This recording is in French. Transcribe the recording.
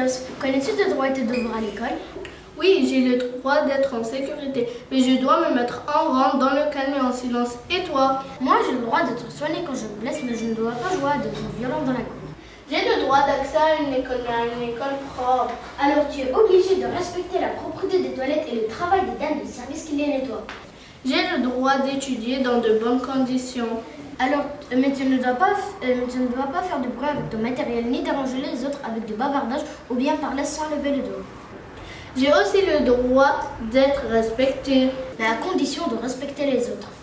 Adolphe, connais-tu tes droits et tes devoirs à l'école? Oui, j'ai le droit d'être en sécurité, mais je dois me mettre en rang, dans le calme et en silence. Et toi? Moi, j'ai le droit d'être soigné quand je me blesse, mais je ne dois pas jouer à des jeux violents dans la cour. J'ai le droit d'accès à une école, mais à une école propre. Alors tu es obligé de respecter la propreté des toilettes et le travail des dames de service qui les nettoient. J'ai le droit d'étudier dans de bonnes conditions. Alors, mais tu ne dois pas faire de bruit avec ton matériel, ni déranger les autres avec des bavardages ou bien parler sans lever le dos. J'ai aussi le droit d'être respecté. Mais à condition de respecter les autres.